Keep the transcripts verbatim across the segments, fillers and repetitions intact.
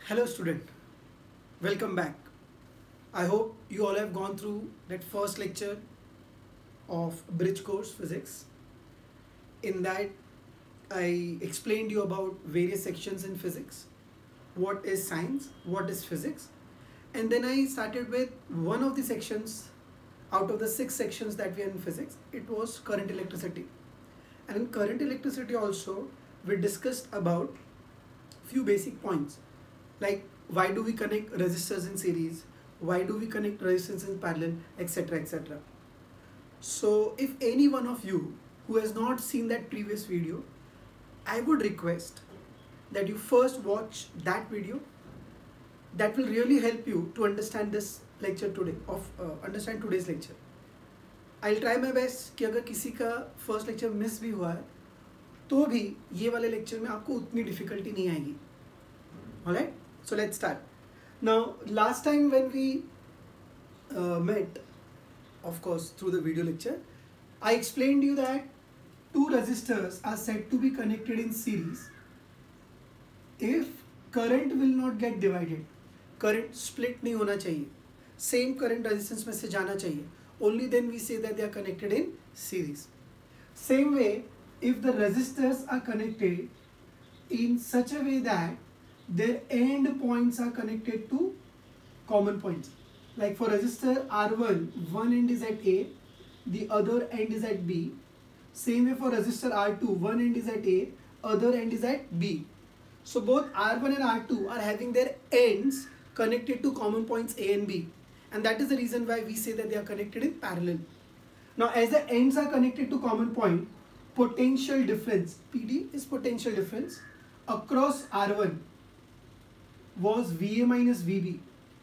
Hello student, welcome back. I hope you all have gone through that first lecture of bridge course physics. In that I explained you about various sections in physics, what is science, what is physics, and then I started with one of the sections out of the six sections that we have in physics. It was current electricity, and in current electricity also we discussed about few basic points like why do we connect resistors in series, why do we connect resistance in parallel, etc, etc. So if any one of you who has not seen that previous video, I would request that you first watch that video. That will really help you to understand this lecture today, of uh, understand today's lecture. I'll try my best कि अगर किसी का first lecture miss भी हुआ है तो भी ये वाले लेक्चर में आपको उतनी डिफिकल्टी नहीं आएगी. Alright, so let's start. Now, last time when we uh, met, of course, through the video lecture, I explained you that two resistors are said to be connected in series if current will not get divided. Current split नहीं होना चाहिए. Same current resistance में से जाना चाहिए. Only then we say that they are connected in series. Same way, if the resistors are connected in such a way that their end points are connected to common points. Like for resistor R one, one end is at A, the other end is at B. Same way for resistor R two, one end is at A, other end is at B. So both R one and R two are having their ends connected to common points A and B. And that is the reason why we say that they are connected in parallel. Now as the ends are connected to common point, potential difference, P D is potential difference, across R one was V A minus V B,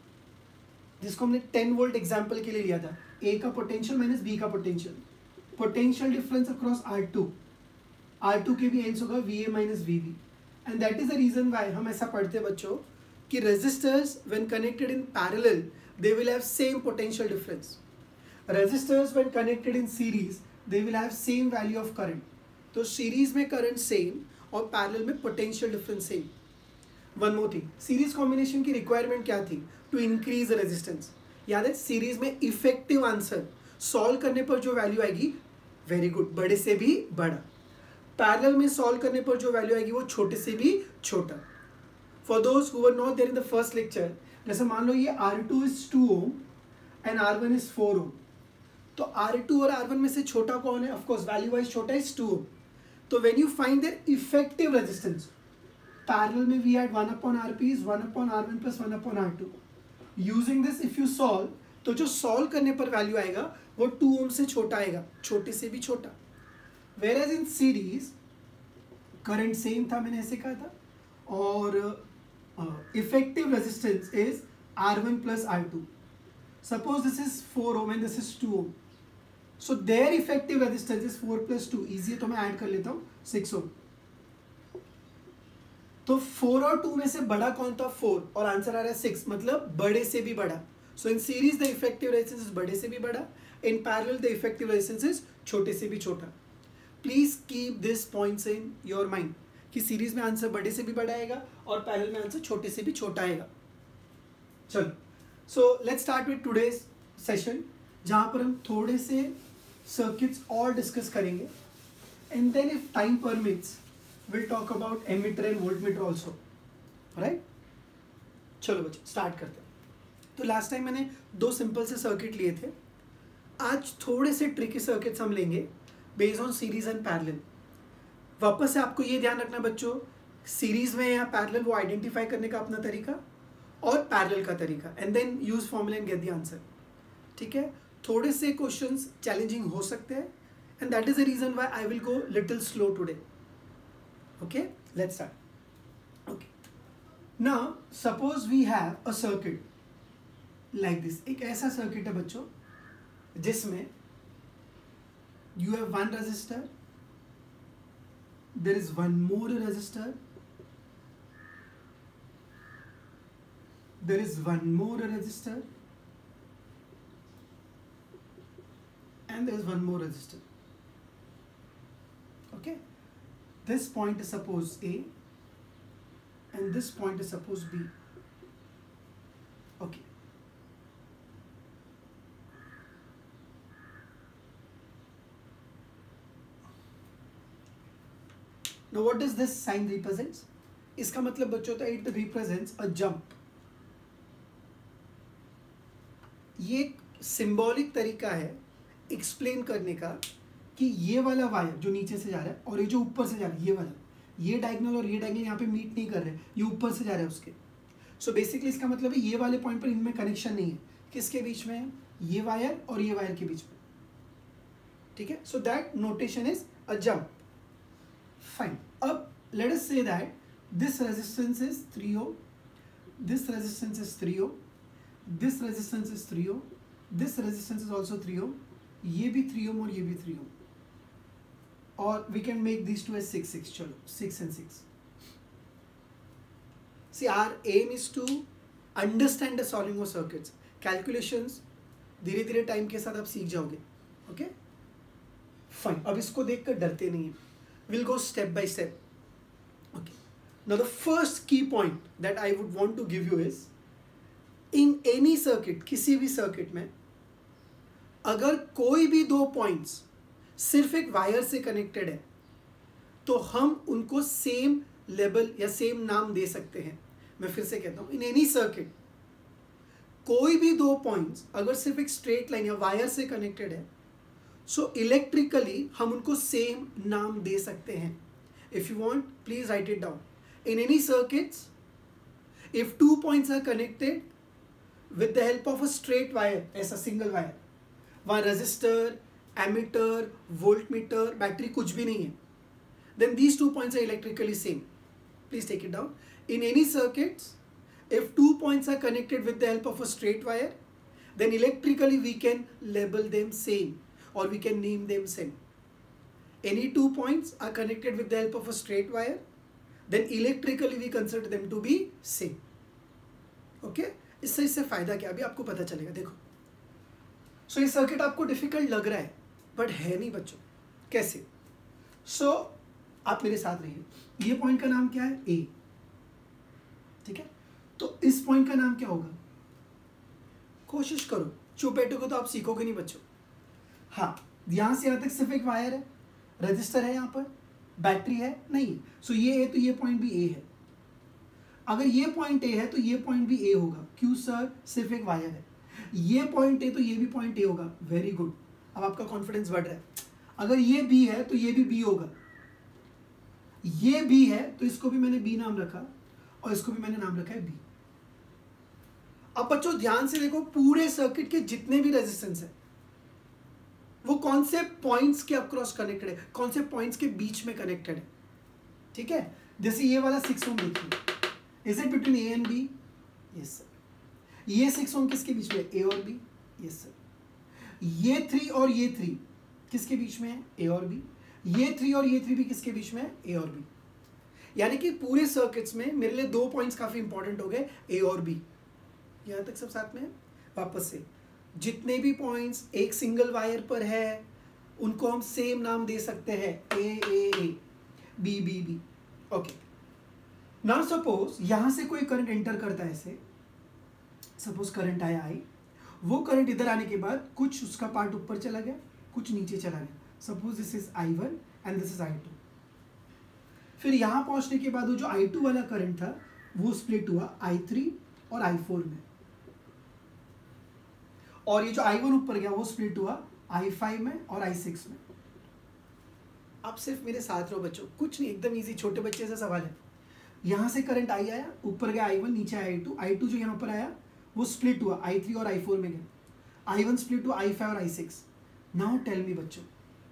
जिसको हमने ten volt example के लिए लिया था. A का potential minus B का potential. Potential difference across R two, R two के भी एंड्स होगा V A minus V B. And that is the reason why हम ऐसा पढ़ते हैं बच्चों कि resistors when connected in parallel they will have same potential difference. Resistors when connected in series they will have same value of current. तो series में current same और parallel में potential difference same. One more thing, series combination की requirement क्या थी? To increase resistance. याद है series में इफेक्टिव आंसर सॉल्व करने पर जो वैल्यू आएगी, वेरी गुड, बड़े से भी बड़ा. पैरेलल में सॉल्व करने पर जो वैल्यू आएगी वो छोटे से भी छोटा. For those who were not there in the first lecture, जैसे मान लो ये R two is two ohm and R one is four ohm. तो आर टू और आर वन में से छोटा कौन है? ऑफकोर्स वैल्यू वाइज छोटा इज टू ओम. तो when you find their effective resistance, parallel में we had one upon R P is one upon R one plus one upon are two. Using this if you solve, तो जो solve करने पर value आएगा वो two ohm से छोटा आएगा, छोटे से भी छोटा. Whereas in series current same था, मैंने ऐसे कहा था, और effective resistance is R one plus R two. Suppose this is four ohm and this is two ohm, so their effective resistance is four plus two. Easy है तो मैं add कर लेता हूँ, सिक्स ओम. तो फोर और to में से बड़ा कौन था? फोर, और आंसर आ रहा है सिक्स, मतलब बड़े से भी बड़ा. So in series the effective resistance is बड़े से भी बड़ा, in parallel the effective resistance is छोटे से भी छोटा. Please keep this points in your mind कि सीरीज में आंसर बड़े से भी बड़ा आएगा और पैरेलल में आंसर छोटे से भी छोटा आएगा. चलो, so let's start with today's session, जहां पर हम थोड़े से सर्किट्स और डिस्कस करेंगे, and then if time permits we'll talk about ammeter and voltmeter also, right? चलो बच्चे स्टार्ट करते हैं. तो लास्ट टाइम मैंने दो सिंपल से सर्किट लिए थे. आज थोड़े से ट्रिकी सर्किट्स हम लेंगे based on series and parallel. वापस से आपको ये ध्यान रखना बच्चों, सीरीज में या पैरेलल वो आइडेंटिफाई करने का अपना तरीका और पैरेलल का तरीका, and then use formula and get the answer. ठीक है, थोड़े से क्वेश्चंस चैलेंजिंग हो सकते हैं, and that is the reason why I will go little slow today. Okay, let's start. Okay, now suppose we have a circuit like this. एक ऐसा circuit है बच्चों जिसमें you have one resistor, there is one more resistor, there is one more resistor, and there is one more resistor. Okay, this point is suppose A and this point is suppose B. Okay. Now what does this sign represents? इसका मतलब बच्चों होता है it represents a jump. ये एक symbolic तरीका है explain करने का कि ये वाला वायर जो नीचे से जा रहा है और ये जो ऊपर से जा रहा है, ये वाला, ये डायगोनल और ये डायगोनल यहाँ पे मीट नहीं कर रहे, ये ऊपर से जा रहा है उसके. सो बेसिकली इसका मतलब है ये वाले पॉइंट पर इनमें कनेक्शन नहीं है. किसके बीच में है? ये वायर और ये वायर के बीच में. ठीक है. So that notation is a jump. Fine. अब let us see that this resistance is three ohm, this resistance is three ohm, this resistance is three ohm, this resistance is also three ohm, ये भी three ohm और ये भी three ohm, और we can make this two as six six. चलो six and six. See, our aim is to understand the solving of circuits. Calculations धीरे धीरे time के साथ आप सीख जाओगे. Okay fine. अब इसको देखकर डरते नहीं है. Will go step by step. Okay. Now the first key point that I would want to give you is, in any circuit, किसी भी सर्किट में अगर कोई भी दो पॉइंट्स सिर्फ एक वायर से कनेक्टेड है तो हम उनको सेम लेबल या सेम नाम दे सकते हैं. मैं फिर से कहता हूं, इन एनी सर्किट कोई भी दो पॉइंट्स अगर सिर्फ एक स्ट्रेट लाइन या वायर से कनेक्टेड है, सो इलेक्ट्रिकली हम उनको सेम नाम दे सकते हैं. If you want please write it down. In any circuits if two points are connected with the help of a straight wire, ऐसा सिंगल वायर, वहां रजिस्टर, एमीटर, वोल्टमीटर, बैटरी कुछ भी नहीं है, then these two points are electrically same. Please take it down. In any circuits, if two points are connected with the help of a straight wire, then electrically we can label them same or we can name them same. Any two points are connected with the help of a straight wire, then electrically we consider them to be same. Okay? इससे इससे फायदा क्या, अभी आपको पता चलेगा. देखो, so so, ये सर्किट आपको डिफिकल्ट लग रहा है बट है नहीं बच्चों. कैसे? सो so, आप मेरे साथ रहिए. ये पॉइंट का नाम क्या है? ए. ठीक है. तो इस पॉइंट का नाम क्या होगा? कोशिश करो, चुप बैठोगे तो आप सीखोगे नहीं बच्चों. हाँ, यहां से यहां तक सिर्फ एक वायर है, रजिस्टर है, यहां पर बैटरी है नहीं. सो ये ए तो ये पॉइंट भी ए है. अगर ये पॉइंट ए है तो ये पॉइंट भी ए होगा. क्यों सर? सिर्फ एक वायर है. ये पॉइंट ए तो ये भी पॉइंट ए होगा. Very good. अब आपका कॉन्फिडेंस बढ़ रहा है. अगर ये बी है तो ये भी बी होगा. ये बी है तो इसको भी मैंने बी नाम रखा और इसको भी मैंने नाम रखा है बी. अब बच्चों ध्यान से देखो, पूरे सर्किट के जितने भी रेजिस्टेंस है वो कौन से पॉइंट्स के अक्रॉस कनेक्टेड है, कौन से पॉइंट्स के बीच में कनेक्टेड है. ठीक है. जैसे ये वाला सिक्स ओम देखिए, is it between A and B? Yes sir. ये सिक्स ओम किसके बीच में? ए और बी. Yes sir. ये थ्री और ये थ्री किसके बीच में है? ए और बी. ये थ्री और ये थ्री भी किसके बीच में है? ए और बी. यानी कि पूरे सर्किट्स में मेरे लिए दो पॉइंट्स काफी इंपॉर्टेंट हो गए, ए और बी. यहां तक सब साथ में है. वापस से जितने भी पॉइंट्स एक सिंगल वायर पर है उनको हम सेम नाम दे सकते हैं, A A A, B B B. Okay. Now suppose यहां से कोई करंट एंटर करता है, ऐसे सपोज करंट आया आई, वो करंट इधर आने के बाद कुछ उसका पार्ट ऊपर चला गया, कुछ नीचे चला गया. Suppose this is I one and this is I two. फिर यहां पहुंचने के बाद वो जो आई टू वाला करंट था वो स्प्लिट हुआ आई थ्री और आई फोर में, और ये जो आई वन ऊपर गया वो स्प्लिट हुआ आई फाइव में और आई सिक्स में. आप सिर्फ मेरे साथ रहो बच्चों, कुछ नहीं, एकदम इजी, छोटे बच्चे से सवाल है. यहां से करंट आई आया, ऊपर गया आई वन, नीचे आया आई टू. आई टू जो यहां पर आया वो स्प्लिट हुआ आई थ्री और आई फोर में गया. आई वन स्प्लिट हुआ आई फाइव और I six. Now tell me बच्चों,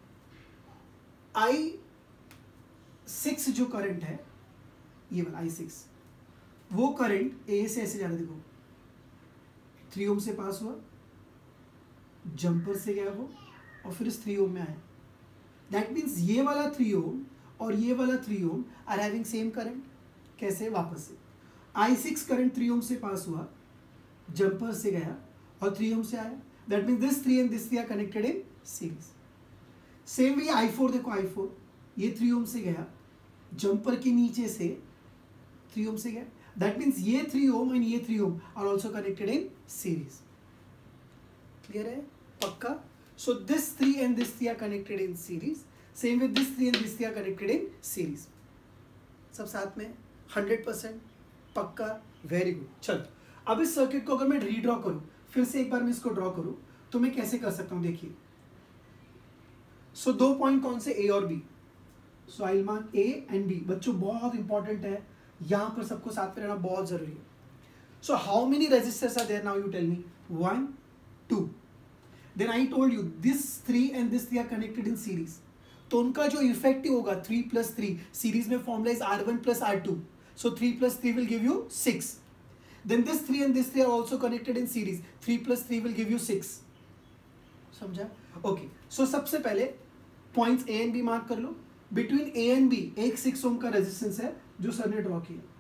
आई सिक्स जो करंट है, ये वाला आई सिक्स, वो करंट ए से ऐसे जा रहा है. देखो, थ्री ओम से पास हुआ, जंपर से गया वो, और फिर इस थ्री ओम में आया. दैट मीन्स ये वाला थ्री ओम और ये वाला three ohm are having same current. कैसे? वापस से I six current three ohm से पास हुआ, जंपर से गया और थ्री ओम से आया. That means this three and this three are connected in series. Same way I four देखो, आई फोर ये थ्री ओम से गया, जंपर के नीचे से थ्री ओम से गया. That means ये three ohm and ये three ohm are also connected in series. Clear है? पक्का? So this three and this three are connected in series. Same with this three and this three are connected in series. सब साथ में hundred percent पक्का. Very good. चलो अब इस circuit को अगर मैं रीड्रॉ करूं, फिर से एक बार मैं इसको ड्रॉ करूं, तो मैं कैसे कर सकता हूं? देखिए, सो so, दो पॉइंट कौन से? ए और B. So I will mark A and B. बच्चों बहुत इंपॉर्टेंट है, यहां पर सबको साथ में रहना बहुत जरूरी है. So how many resistors are there now? You tell me. One, two. Then I told you this three and this three are connected in series. तो उनका जो इफेक्टिव होगा थ्री प्लस थ्री, सीरीज में formula is R one plus R two. So three plus three will give you six. Then this three and this three are also connected in series. three plus three will give you six. समझा? Okay. So सबसे पहले points A and B mark कर लो. Between A and B एक six ohm का resistance है जो sir ने ड्रॉ किया.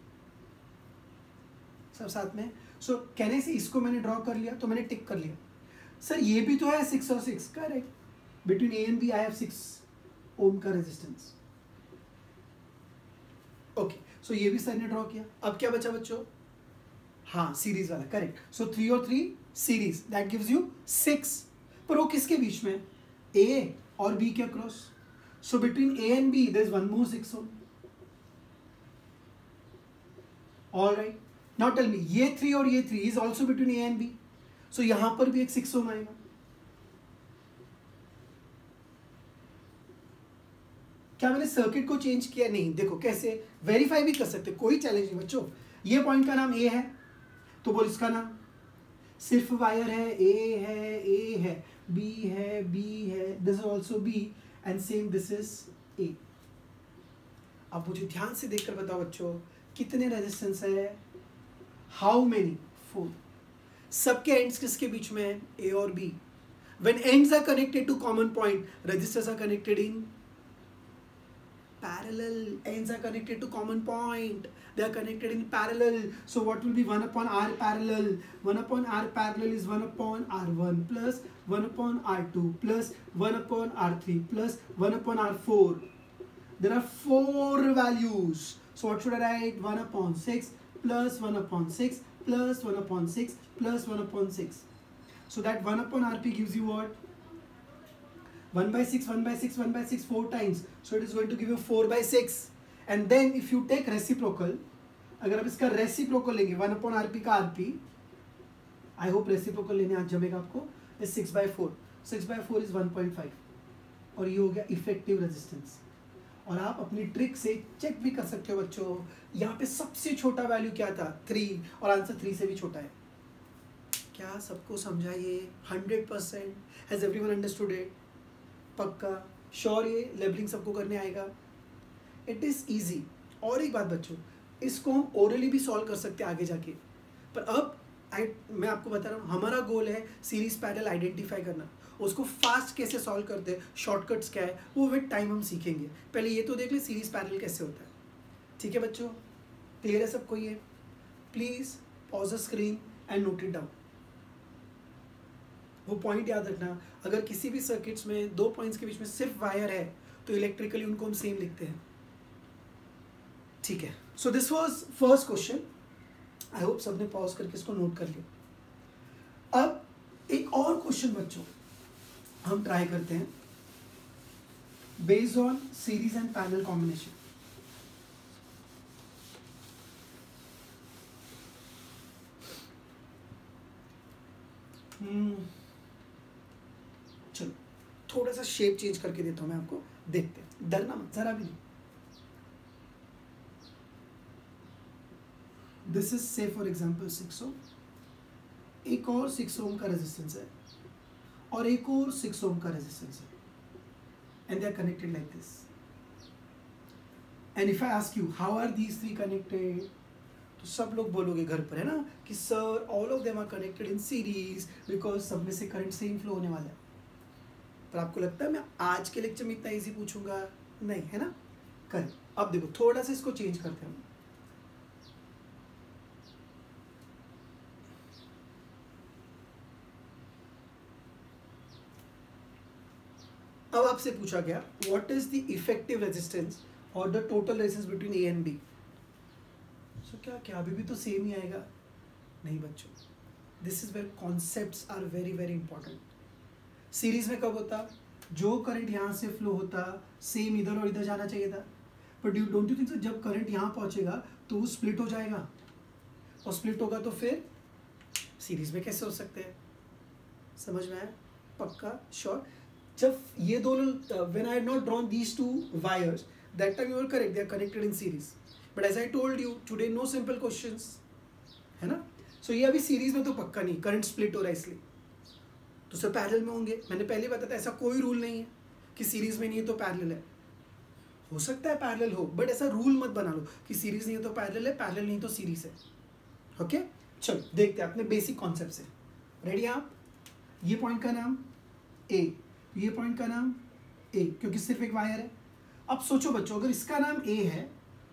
सब साथ में. So कहने से इसको मैंने ड्रॉ कर लिया तो मैंने टिक कर लिया. सर ये भी तो है सिक्स और six. Correct. Between A and B I have six ohm का रेजिस्टेंस. ओके. सो ये भी सर ने ड्रॉ किया. अब क्या बचा बच्चों? हाँ, सीरीज वाला. करेक्ट. सो थ्री और three series, that gives you six. पर वो किसके बीच में? ए और बी के across. So between A and B there is one more six ohm. Alright. Now tell me, ये थ्री और ये three is also between A and B. So यहां पर भी एक सिक्स ओम आएगा. क्या मैंने सर्किट को चेंज किया? नहीं. देखो कैसे वेरीफाई भी कर सकते, कोई चैलेंज नहीं बच्चों. ये पॉइंट का नाम ए है तो बोल इसका नाम. सिर्फ वायर है, ए है, ए है, बी है, बी है, this is also B and same this is A. अब मुझे ध्यान से देखकर बताओ बच्चों कितने रेजिस्टेंस है? How many? फोर. सबके एंड्स किसके बीच में है? ए और B. When ends are connected to common point, resistors are connected in parallel. Ends are connected to common point. They are connected in parallel. So what will be one upon R parallel? one upon R parallel is one upon R one plus one upon R two plus one upon R three plus one upon R four. There are four values. So what should I write? one upon six plus one upon six plus one upon six plus one upon six. So that one upon R P gives you what? one by six, one by six, one by six, four times. So it is going to give you four by six. And then if you take reciprocal, अगर आप इसका reciprocal लेंगे, one upon R P का R P, I hope reciprocal लेने आज जमेगा आपको, is six by four. six by four is one point five. और ये हो गया effective resistance. और आप अपनी ट्रिक से चेक भी कर सकते हो बच्चों. यहाँ पे सबसे छोटा वैल्यू क्या था? थ्री. और आंसर थ्री से भी छोटा है. क्या सबको समझा ये? Hundred percent. Has everyone understood it? पक्का? श्योर? ये लेबलिंग सबको करने आएगा? It is easy. और एक बात बच्चों, इसको हम ओरली भी सॉल्व कर सकते हैं आगे जाके. पर अब आई मैं आपको बता रहा हूँ, हमारा गोल है सीरीज पैरेलल आइडेंटिफाई करना. उसको फास्ट कैसे सॉल्व करते हैं, शॉर्टकट्स क्या है, वो विद टाइम हम सीखेंगे. पहले ये तो देख ले सीरीज पैरेलल कैसे होता है. ठीक है बच्चों? क्लियर है सबको ये? Please pause the screen and note it down. वो पॉइंट याद रखना, अगर किसी भी सर्किट्स में दो पॉइंट्स के बीच में सिर्फ वायर है तो इलेक्ट्रिकली उनको हम सेम लिखते हैं. ठीक है. So this was first question. I hope सबने पॉज करके इसको नोट कर लिया. अब एक और क्वेश्चन बच्चों हम ट्राई करते हैं based on series and parallel combination. हम्म चलो थोड़ा सा शेप चेंज करके देता हूं मैं आपको. देखते हैं, डरना मत जरा भी नहीं. This is say for example six ohm. एक और सिक्स ओम का रेजिस्टेंस है और एक और सिक्स ओम का रेजिस्टेंस है and they are connected like this. And if I ask you how are these three connected, तो सब लोग बोलोगे घर पर, है ना, कि sir all of them are connected in series because सब में से करंट सेम फ्लो होने वाला है. पर आपको लगता है मैं आज के लेक्चर में इतना इजी पूछूंगा? नहीं, है ना. कर अब देखो थोड़ा सा इसको चेंज करते हैं. अब आपसे पूछा गया what is the effective resistance और the total resistance between A and B. तो क्या क्या अभी भी तो सेम ही आएगा? नहीं बच्चों, this is where concepts are very very important. Series में कब होता, जो करंट यहाँ से फ्लो होता सेम इधर और इधर जाना चाहिए था, but you don't you think so जब करंट यहाँ पहुँचेगा तो वो स्प्लिट हो जाएगा, और स्प्लिट होगा तो फिर सीरीज में कैसे हो सकते हैं? समझ में आया? पक्का श्योर? जब ये दोनों, when I had not drawn these two wires, that time you are correct, they are connected in series. But as I told you today, no simple questions, है ना? सो so, ये अभी सीरीज में तो पक्का नहीं, करंट स्प्लिट हो रहा है इसलिए, तो सर पैरेलल में होंगे. मैंने पहले बताया था ऐसा कोई रूल नहीं है कि सीरीज में नहीं है तो पैरेलल है. हो सकता है पैरेलल हो, बट ऐसा रूल मत बना लो कि सीरीज नहीं है तो पैरेलल है, पैरेलल नहीं तो सीरीज है. Okay okay? चलो देखते हैं अपने बेसिक कॉन्सेप्ट से. रेडी आप? ये पॉइंट का नाम ए, ये पॉइंट का नाम ए, क्योंकि सिर्फ एक वायर है. अब सोचो बच्चों, अगर इसका नाम ए है,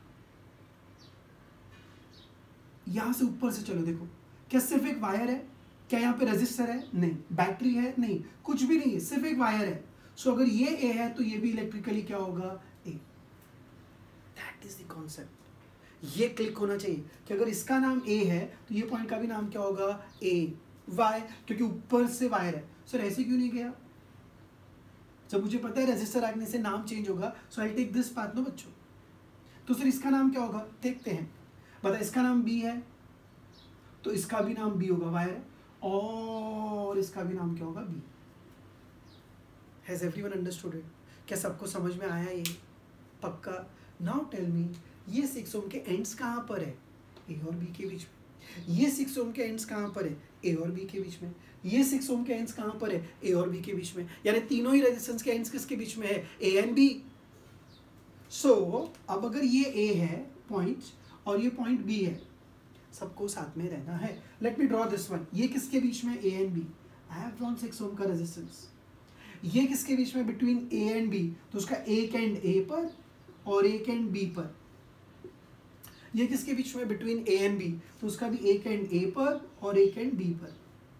यहां से ऊपर से चलो, देखो क्या सिर्फ एक वायर है? क्या यहाँ पे रजिस्टर है? नहीं. बैटरी है? नहीं. कुछ भी नहीं है, सिर्फ एक वायर है. सो so, अगर ये ए है तो ये भी इलेक्ट्रिकली क्या होगा? A. That is the concept. ये क्लिक होना चाहिए कि अगर इसका नाम ए है तो ये पॉइंट का भी नाम क्या होगा? ए. वाई? क्योंकि ऊपर से वायर है. सर ऐसे क्यों नहीं गया? जब मुझे पता है रेजिस्टर रखने से नाम चेंज होगा, so I take this path. No बच्चों, तो सर इसका नाम क्या होगा? देखते हैं. बता, इसका नाम बी है तो इसका भी नाम बी होगा, वायर है, और इसका भी नाम क्या होगा? B. Has everyone understood it? क्या सबको समझ में आया ये? पक्का? नाउ टेल मी, ये सिक्स ओम के एंड्स कहाँ पर है? ए और बी के बीच में. ये सिक्स ओम के एंड्स कहाँ पर है? ए और बी के बीच में. ये सिक्स ओम के एंड्स कहाँ पर है? ए और बी के बीच में. यानी तीनों ही रेजिस्टेंस के एंड्स किसके बीच में है? A and B. सो अब अगर ये ए है पॉइंट और ये पॉइंट बी है, सबको साथ में रहना है. Let me draw this one. ये किसके बीच में? A and B. I have drawn six ohm का रेजिस्टेंस. ये किसके बीच में? Between A and B. तो उसका एक एंड ए पर और एक एंड बी पर. ये किसके बीच में? Between A and B. तो उसका भी एक एंड ए पर और एक एंड बी पर.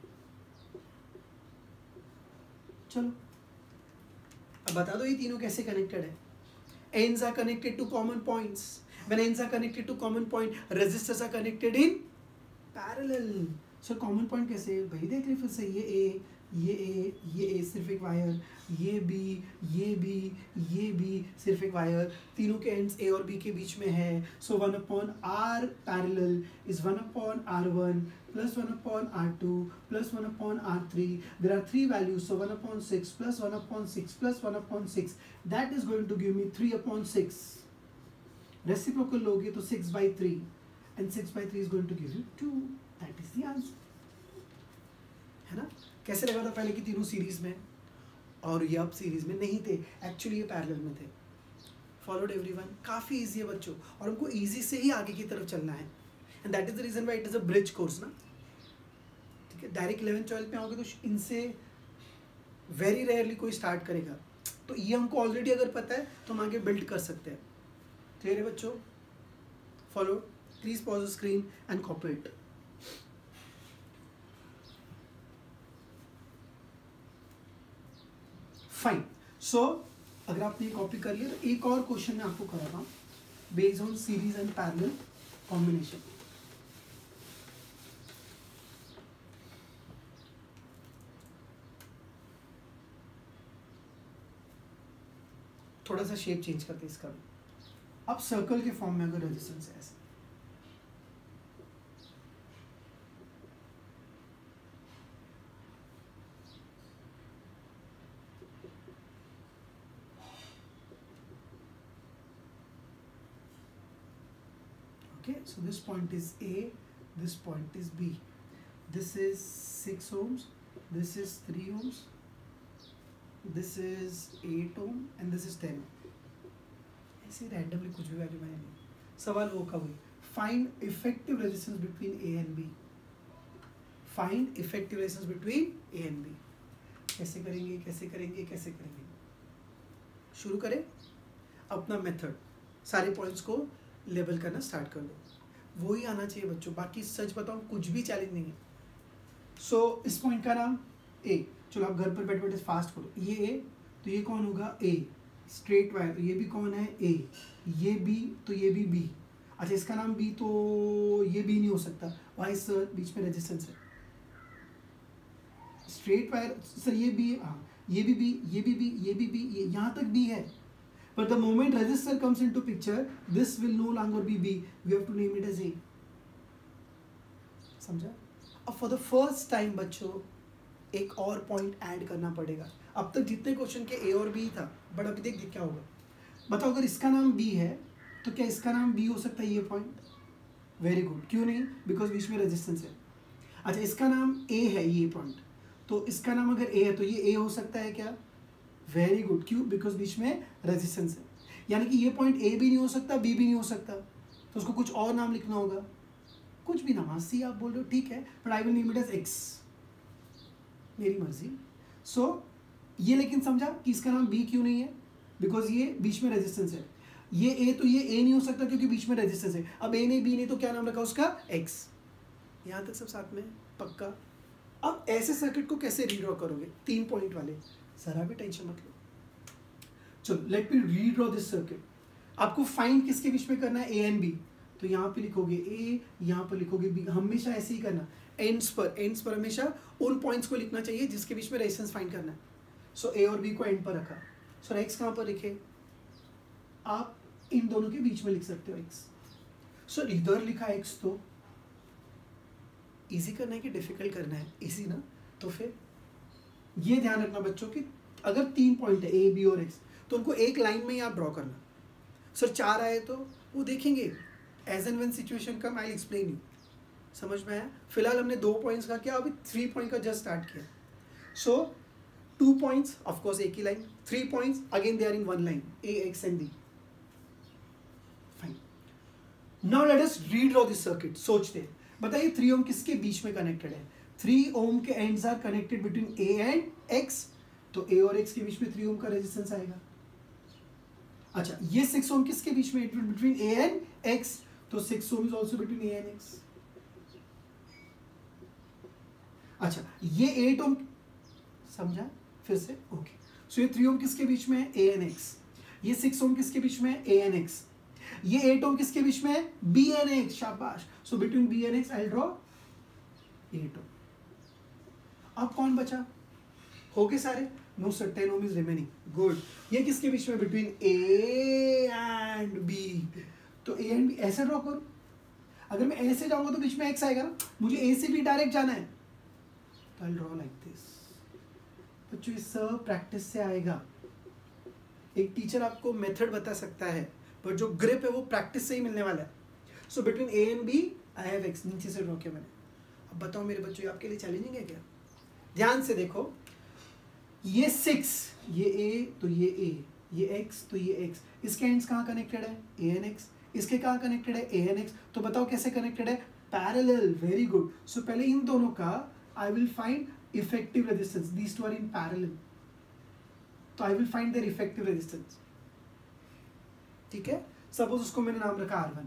चलो अब बता दो ये तीनों कैसे कनेक्टेड है? ends are connected to common points. When ends are connected to common point, resistors are connected in parallel. So common point कैसे? भाई देख ले फिर से, ये A, ये A, ये A सिर्फ एक वायर, ये B, ये B, ये B सिर्फ एक वायर. तीनों के ends A और B के बीच में है. So one upon R parallel is one upon R one plus one upon R two plus one upon R three. There are three values, so one upon six plus one upon six plus one upon six. That is going to give me three upon six. Reciprocal लोगे तो six by three, and six by three is going to give you two. That is the answer. है ना? कैसे लगा था पहले कि तीनों सीरीज में और ये अब सीरीज में नहीं थे, एक्चुअली ये पैरेलल में थे. Followed everyone? काफ़ी इजी है बच्चों, और हमको इजी से ही आगे की तरफ चलना है. And that is the reason why it is a bridge course ना. ठीक है, डायरेक्ट इलेवन ट्वेल्थ में आओगे तो इनसे वेरी रेयरली कोई स्टार्ट करेगा. तो ये हमको ऑलरेडी अगर पता है तो हम आगे बिल्ड कर सकते हैं. क्लियर है बच्चों? Follow. Please pause the screen and copy it. Fine. So अगर आपने ये कॉपी कर लिया तो एक और क्वेश्चन मैं आपको कराता हूँ based on series and parallel combination. थोड़ा सा शेप चेंज करते हैं इसका भी. अब सर्कल के फॉर्म में अगर रेजिस्टेंस है ऐसे, okay, so this point is A, this point is B. This is six ohms, this is three ohms, this is eight ohm and this is ten ohm. ऐसे रैंडमली कुछ भी value मैंने नहीं. सवाल वो का वही, find effective resistance between A and B. Find effective resistance between A and B. कैसे करेंगे कैसे करेंगे कैसे करेंगे? शुरू करें अपना मेथड. सारे पॉइंट्स को लेबल करना स्टार्ट कर दो. वो ही आना चाहिए बच्चों, बाकी सच बताऊँ कुछ भी चैलेंज नहीं है. सो so, इस पॉइंट का नाम ए. चलो आप घर पर बैठे बैठे फास्ट करो. ये ए तो ये कौन होगा? ए. स्ट्रेट वायर तो ये भी कौन है? ए. ये बी तो ये भी बी. अच्छा इसका नाम बी, तो ये बी नहीं हो सकता, वाई सर बीच में रेजिस्टेंस है, स्ट्रेट वायर सर ये बी, हाँ ये भी बी, ये भी बी, ये भी बी, ये यहाँ तक बी है, but the moment resistor comes into picture this will no longer be B, we have to name it as A. समझा? अब for the first time बच्चों एक और पॉइंट ऐड करना पड़ेगा। अब तक जितने क्वेश्चन के A और B था, बट अभी देख देख क्या होगा। बताओ अगर इसका नाम B है तो क्या इसका नाम B हो सकता है ये पॉइंट? वेरी गुड, क्यों नहीं? बिकॉज बीच में रेजिस्टेंस है। अच्छा इसका नाम A है ये पॉइंट, तो इसका नाम अगर A है तो ये A हो सकता है क्या? वेरी गुड, क्यों? बिकॉज बीच में रेजिस्टेंस है। यानी कि ये पॉइंट ए भी नहीं हो सकता, बी भी नहीं हो सकता, तो उसको कुछ और नाम लिखना होगा, कुछ भी नाम। सी आप बोल रहे हो ठीक है, but I will name it as X, मेरी मर्जी। सो so, ये लेकिन समझा कि इसका नाम बी क्यों नहीं है? बिकॉज ये बीच में रेजिस्टेंस है। ये ए, तो ये ए नहीं हो सकता क्योंकि बीच में रेजिस्टेंस है। अब ए नहीं बी नहीं तो क्या नाम रखा उसका? एक्स। यहाँ तक सब साथ में पक्का। अब ऐसे सर्किट को कैसे रीड्रॉ करोगे? तीन पॉइंट वाले, जरा भी टेंशन मत लो। चलो let me redraw this circuit. आपको फाइंड किसके बीच में करना है? A and B. तो यहाँ पे लिखोगे ए, यहाँ पर लिखोगे बी। हमेशा ऐसे ही करना, एंड्स पर एंड्स पर हमेशा उन पॉइंट्स को लिखना चाहिए जिसके बीच में रेजिस्टेंस फाइंड करना है। सो ए और बी को एंड पर रखा। सो एक्स कहाँ पर लिखे? आप इन दोनों के बीच में लिख सकते हो एक्स। सो इधर लिखा एक्स, तो इजी करना है कि डिफिकल्ट करना है? इजी ना। तो फिर ये ध्यान रखना बच्चों कि अगर तीन पॉइंट है ए बी और एक्स तो उनको एक लाइन में ही आप ड्रॉ करना। सर चार आए तो वो देखेंगे, as and when situation come I explain you. समझ में आया? फिलहाल हमने दो पॉइंट्स का किया, अभी थ्री पॉइंट का जस्ट स्टार्ट किया। So two points of course एक ही लाइन, three points again they are in one line, A X and B. Fine, now let us redraw this circuit. सोचते हैं, बताइए थ्री ओम किसके बीच में कनेक्टेड है? थ्री ओम के ends are connected between A and X, तो A और एक्स के बीच में थ्री ओम का रेजिस्टेंस आएगा। अच्छा ये सिक्स ओम किसके बीच में? बिटवीन ए एंड एक्स, तो six ohm is also between A and X. अच्छा ये एट ओम, समझा फिर से? ओके। सो ये थ्री ओम किसके बीच में है? A and X. ये सिक्स ओम किसके बीच में है? A and X. ये एट ओम किसके बीच में है? B and X. शाबाश। So between B and X I draw eight ohm. अब कौन बचा? हो गए सारे? No sir, ten ohm is remaining. Good. ये किसके बीच में? Between A and B. तो ए एंड बी ऐसे ड्रॉ करो। अगर मैं ऐसे जाऊंगा तो बीच में एक्स आएगा ना, मुझे ए से बी डायरेक्ट जाना है, तो आई ड्रॉ लाइक दिस। बच्चों ये सब प्रैक्टिस से आएगा। एक टीचर आपको मेथड बता सकता है, पर जो ग्रिप है वो प्रैक्टिस से ही मिलने वाला है। So between A and B I have X, नीचे से ड्रॉ किया मैंने। अब बताओ मेरे बच्चों, ये आपके लिए चैलेंजिंग है क्या? ध्यान से देखो, ये सिक्स, ये ए तो ये ए, ये एक्स तो ये एक्स, इसके एंड्स कहाँ कनेक्टेड है? A and X. इसके कहाँ कनेक्टेड है? A and X. तो बताओ कैसे कनेक्टेड है? पैरेलल। Very good. सो पहले इन दोनों का I will find effective resistance, these two are in parallel, तो I will find their effective resistance. ठीक है, सपोज उसको मैंने नाम रखा R one.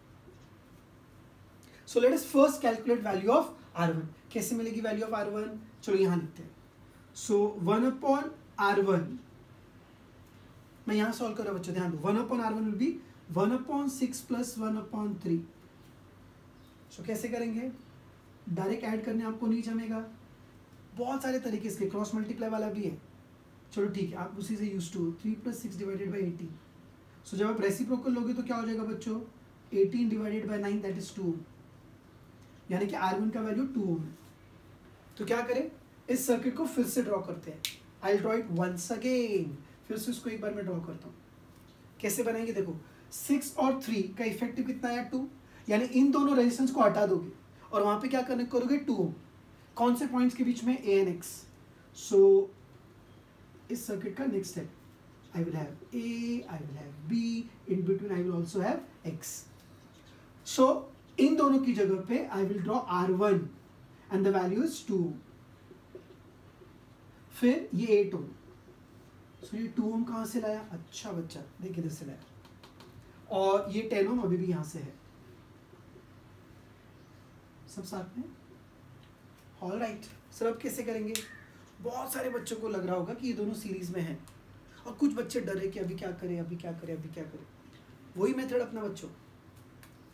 So let us first calculate value of R one. कैसे मिलेगी वैल्यू ऑफ आर वन? चलो यहां लिखते हैं। So one upon R one, मैं यहां सॉल्व कर रहा हूं बच्चों, ध्यान दो। One upon R one will be one upon six plus one upon three. So कैसे करेंगे? डायरेक्ट ऐड करने आपको नहीं जमेगा, बहुत सारे तरीके इसके, क्रॉस मल्टीप्लाई वाला भी है। चलो ठीक है, आप उसी से use to. Three plus six divided by eighteen. So जब आप रेसिप्रोकल लोगे तो क्या हो जाएगा बच्चों? Eighteen divided by nine, that is two, यानी कि आर वन का वैल्यू टू ओम है। तो क्या करें? इस सर्किट को फिर से ड्रॉ करते हैं। I draw it once again. फिर से इसको एक बार मैं ड्रॉ करता हूँ। कैसे बनाएंगे? देखो, सिक्स और थ्री का इफेक्टिव कितना है? टू, यानी इन दोनों रेजिस्टेंस को हटा दोगे और वहां पे क्या कनेक्ट करोगे? Two ohm. कौन से पॉइंट्स के बीच में? A and X. सो इस सर्किट का next step, I will have A, I will have B, in between I will also have X. So इन दोनों की जगह पे I will draw R one and the value is two. फिर ये eight ओम। सो ये टू ओम कहाँ से लाया? अच्छा बच्चा, देखिए इधर से लाया। और ये टेन ओम अभी भी यहाँ से है। सब साथ में? All right. सर अब कैसे करेंगे? बहुत सारे बच्चों को लग रहा होगा कि ये दोनों सीरीज में है, और कुछ बच्चे डरे कि अभी क्या करें, अभी क्या करें, अभी क्या करें। वही मेथड अपना बच्चों,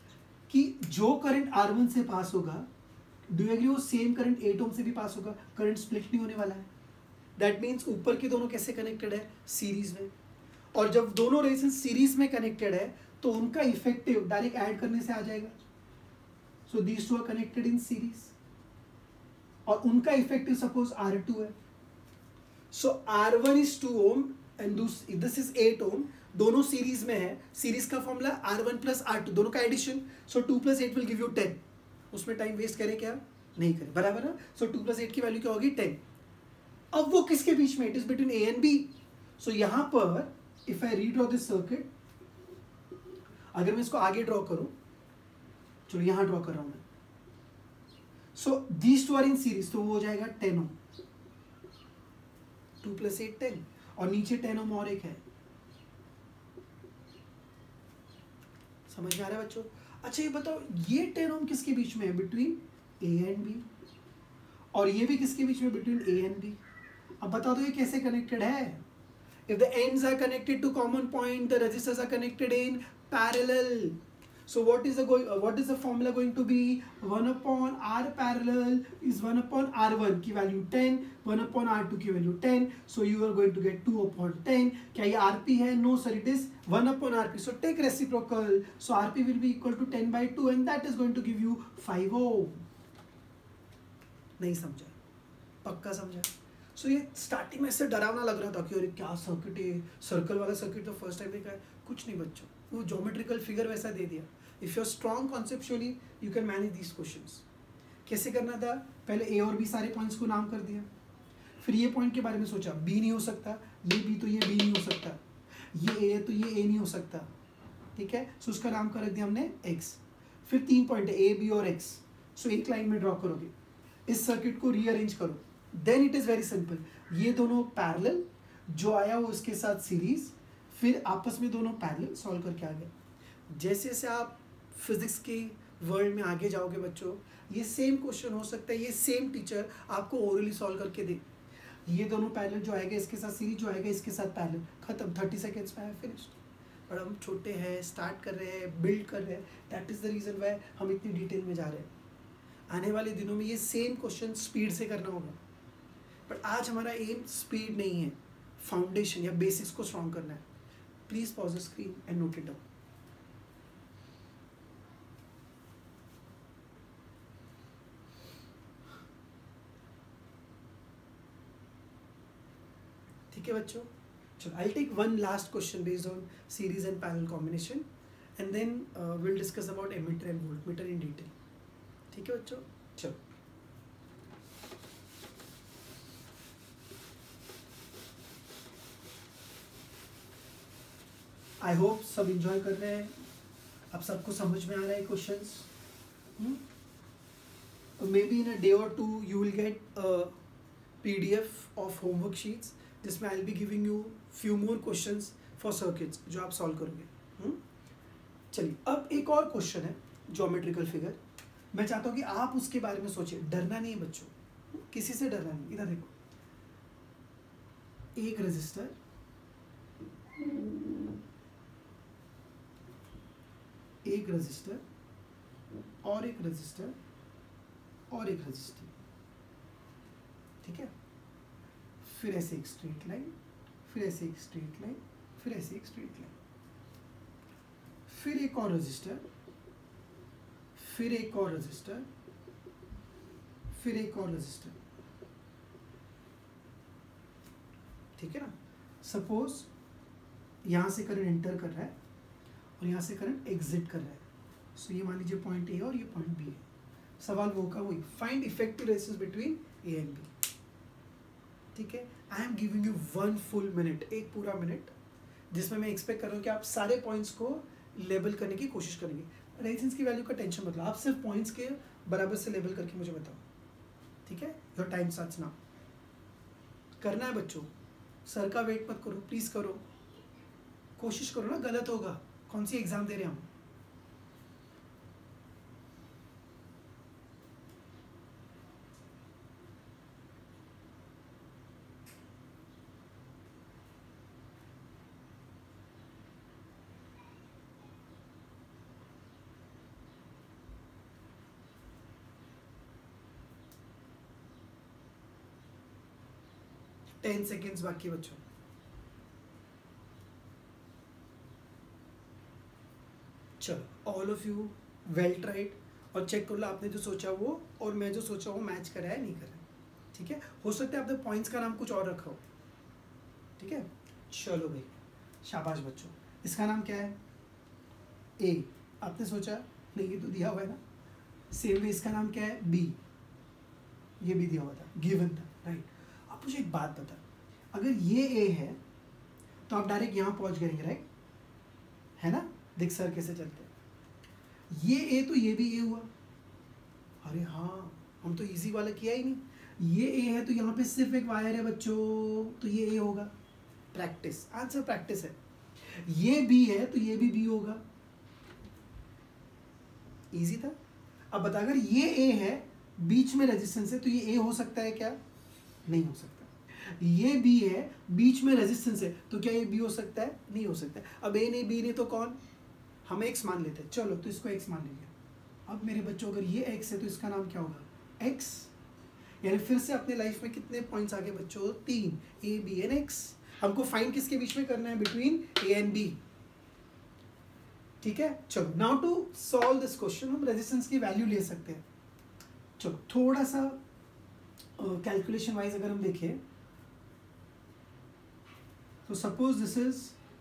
कि जो करंट आर वन से पास होगा, डू यू एग्री, वो सेम करंट एट ओम से भी पास होगा, करंट स्प्लिट नहीं होने वाला है। दैट मीन्स ऊपर के दोनों कैसे कनेक्टेड है, सीरीज में, और जब दोनों रेजिस्टेंस सीरीज में कनेक्टेड है तो उनका इफेक्टिव डायरेक्ट ऐड करने से आ जाएगा। So these two are connected in series, और उनका इफेक्टिव सपोज आर टू है, so R one is two ohm and this is eight ohm, दोनों सीरीज में है। सीरीज का formula R one plus R two, दोनों का addition, so two plus eight will give you ten. उसमें time waste करें क्या, नहीं करें, बराबर ना। सो टू प्लस एट की वैल्यू क्या होगी, टेन। अब वो किसके बीच में, it is between A and B. So यहां पर if I redraw this circuit, अगर मैं इसको आगे ड्रॉ करूं, चलो यहां ड्रॉ कर रहा हूं मैं, so these two are in series, तो वो हो जाएगा ten ohm, two plus eight ten, और नीचे टेन ओम और एक है। समझ में आ रहा है बच्चों? अच्छा ये बताओ, ये टेन ओम किसके बीच में है, बिटवीन ए एंड बी, और ये भी किसके बीच में, बिटवीन ए एंड बी। अब बता दो ये कैसे कनेक्टेड है। If the ends are connected to common point, the resistors are connected in parallel. So what is the going? Uh, what is the formula going to be? one upon R parallel is one upon R one की value ten, one upon R two की value ten. So you are going to get two upon ten. क्या ये R P है? No sir, it is one upon R P. So take reciprocal. So R P will be equal to ten by two, and that is going to give you five ohm. नहीं समझा? पक्का समझा? सो so, ये starting में इससे डरावना लग रहा था कि अरे क्या सर्किट है, सर्कल वाला सर्किट तो फर्स्ट टाइम देखा है। कुछ नहीं बच्चों, वो ज्योमेट्रिकल फिगर वैसा दे दिया। If you are strong conceptually you can manage this questions. कैसे करना था, पहले ए और बी सारे पॉइंट्स को नाम कर दिया, फिर ये पॉइंट के बारे में सोचा, बी नहीं हो सकता, ये बी तो ये बी नहीं हो सकता, ये ए तो ये ए नहीं हो सकता, ठीक है। सो उसका नाम कर दिया हमने एक्स। फिर तीन पॉइंट है ए बी और एक्स, सो एक लाइन में ड्रॉ करोगे, इस सर्किट को रीअरेंज करो, then it is very simple. ये दोनों पैरेलल, जो आया वो इसके साथ सीरीज, फिर आपस में दोनों पैरेलल, सॉल्व करके आ गए। जैसे जैसे आप फिजिक्स के वर्ल्ड में आगे जाओगे बच्चों, ये सेम क्वेश्चन हो सकता है, ये सेम टीचर आपको ओरली सॉल्व करके दे। ये दोनों पैरेलल जो आएगा इसके साथ सीरीज, जो आएगा इसके साथ पैरेलल, खत्म, थर्टी सेकेंड्स में है, फिनिश्ड। और हम छोटे हैं, स्टार्ट कर रहे हैं, बिल्ड कर रहे हैं, that is the reason why हम इतनी डिटेल में जा रहे हैं। आने वाले दिनों में ये सेम क्वेश्चन स्पीड से करना होगा, बट आज हमारा एम स्पीड नहीं है, फाउंडेशन या बेसिक्स को स्ट्रॉन्ग करना है। Please pause the screen and note it down. ठीक है बच्चों, चलो I take one last question based on series and parallel combination, and then will discuss about ammeter and voltmeter in detail. ठीक है बच्चों, चलो। आई होप सब enjoy कर रहे हैं, अब सबको समझ में आ रहा है questions. Maybe in a day और two you will get PDF of homework sheets, जिसमें I will be giving you few more questions for circuits जो आप सॉल्व करोगे। चलिए अब एक और क्वेश्चन है, ज्योमेट्रिकल फिगर। मैं चाहता हूँ कि आप उसके बारे में सोचिए, डरना नहीं है बच्चों, किसी से डरना नहीं। इधर देखो, एक रजिस्टर, एक रजिस्टर और एक रजिस्टर और एक रजिस्टर, ठीक है। फिर ऐसे एक स्ट्रेट लाइन, फिर ऐसे एक स्ट्रेट लाइन, फिर ऐसे एक स्ट्रेट लाइन, फिर एक और रजिस्टर, फिर एक और रजिस्टर, फिर एक और रजिस्टर, ठीक है ना। सपोज यहां से करंट एंटर कर रहा है और यहाँ से करंट एग्जिट कर रहा है, सो ये मान लीजिए पॉइंट ए और ये पॉइंट बी है। सवाल वो का वही, find effective resistance between A and B, ठीक है। I am giving you one full minute, एक पूरा मिनट, जिसमें मैं एक्सपेक्ट कर रहा हूँ कि आप सारे पॉइंट्स को लेबल करने की कोशिश करेंगे। रेजिस्टेंस की वैल्यू का टेंशन मत लो, आप सिर्फ पॉइंट्स के बराबर से लेबल करके मुझे बताओ, ठीक है। Your time starts now. करना है बच्चों, सर का वेट मत करो, प्लीज करो, कोशिश करो ना, गलत होगा, कौन सी एग्जाम दे रहे हैं हम। टेन सेकेंड्स बाकी बच्चों। चलो all of you well tried, और चेक कर लो आपने जो सोचा वो और मैं जो सोचा वो मैच करा है नहीं करा है, ठीक है। हो सकता है आपने पॉइंट्स का नाम कुछ और रखा हो, ठीक है। चलो भाई शाबाश बच्चों। इसका नाम क्या है? ए। आपने सोचा नहीं, ये तो दिया हुआ है ना। सेम वे इसका नाम क्या है? बी। ये भी दिया हुआ था, गिवन था, राइट। अब मुझे एक बात बता, अगर ये ए है तो आप डायरेक्ट यहाँ पहुँच करेंगे, राइट, है ना। देख सर कैसे चलते हैं। ये ए तो ये भी ए हुआ। अरे हाँ, हम तो इजी वाला किया ही नहीं। ये ए है तो यहाँ पे सिर्फ एक वायर है बच्चों, तो ये ए होगा। प्रैक्टिस, आंसर प्रैक्टिस है। ये बी है तो ये भी बी होगा। इजी था। अब बता, अगर ये ए है, बीच में रेजिस्टेंस है, तो ये ए हो सकता है क्या? नहीं हो सकता। ये बी है, बीच में रेजिस्टेंस है, तो क्या ये बी हो सकता है? नहीं हो सकता। अब ए नहीं बी नहीं तो कौन? हम एक्स मान लेते हैं। चलो तो इसको एक्स मान लेंगे। अब मेरे बच्चों अगर ये एक्स है तो इसका नाम क्या होगा? एक्स। यानी फिर से अपने लाइफ में कितने पॉइंट्स आगे बच्चों? तीन। A B and X. हमको फाइंड किसके बीच में करना है? बिटवीन ए एंड बी, ठीक है। चलो now to solve this question हम रेजिस्टेंस की वैल्यू ले सकते हैं। चलो थोड़ा सा कैलकुलेशन uh, वाइज अगर हम देखें तो suppose this is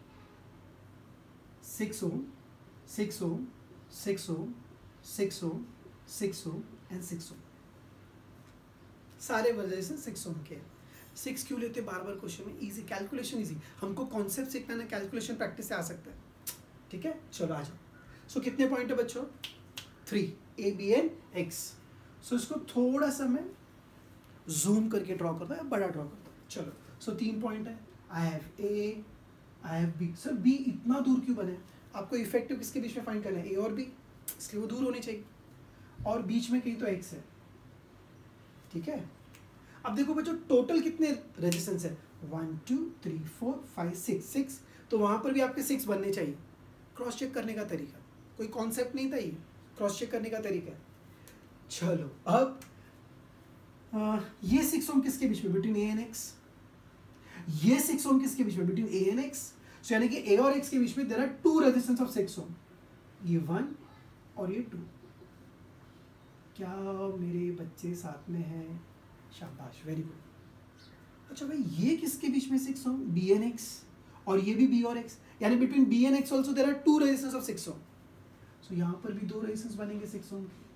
six ohm, six ohm, six ohm, six ohm, six ohm and six ohm. सारे वजह से सिक्स ओम के। सिक्स क्यों लेते बार बार क्वेश्चन में? Easy, calculation easy. हमको कॉन्सेप्ट सीखना ना, कैलकुलेशन प्रैक्टिस से आ सकता है, ठीक है। चलो आ जाओ। सो so, कितने पॉइंट है बच्चों? Three. A B and X. So इसको थोड़ा सा मैं जूम करके ड्रॉ करता हूँ, बड़ा ड्रॉ करता हूँ। चलो सो so, तीन पॉइंट है। I have A, I have B. Sir B इतना दूर क्यों बने? आपको इफेक्टिव किसके बीच में फाइंड करना है? ए और बी, इसलिए वो दूर होनी चाहिए। और बीच में कहीं तो एक्स है, ठीक है। अब देखो बच्चों टोटल कितने रेजिस्टेंस है? One two three four five six, six. तो वहां पर भी आपके सिक्स बनने चाहिए। क्रॉस चेक करने का तरीका, कोई कॉन्सेप्ट नहीं था, ये क्रॉस चेक करने का तरीका है। चलो अब आ, ये सिक्स ओम किसके बीच में? Between A and X. ये सिक्स ओम किसके बीच में? Between A and X. So यानी कि ए और एक्स के बीच में there are two resistance of six ohm, ये वन और ये टू। क्या मेरे बच्चे साथ में हैं? शाबाश, वेरी गुड। अच्छा भाई ये किसके बीच में six ohm? B and X. और ये भी बी और एक्स, यानी between B and X also there are two resistance of six ohm. So यहां पर भी दो रेजिस्टेंस बनेंगे सिक्स ओम के।